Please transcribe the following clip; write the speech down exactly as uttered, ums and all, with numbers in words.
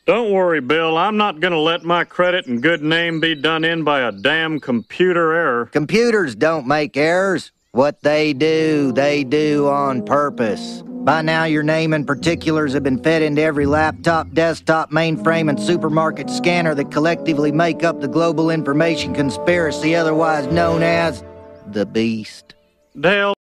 Don't worry, Bill. I'm not going to let my credit and good name be done in by a damn computer error. Computers don't make errors. What they do, they do on purpose. By now, your name and particulars have been fed into every laptop, desktop, mainframe, and supermarket scanner that collectively make up the global information conspiracy, otherwise known as the Beast. Dale.